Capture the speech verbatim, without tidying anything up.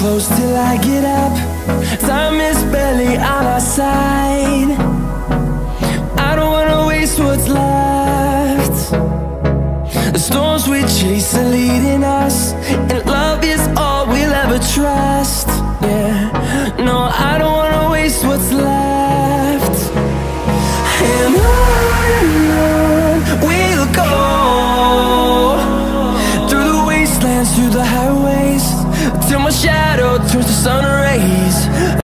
close till I get up. Time is barely on our side. I don't wanna waste what's left. The storms we chase are leading us, and love is all we'll ever trust. Yeah, no, I don't wanna waste what's left.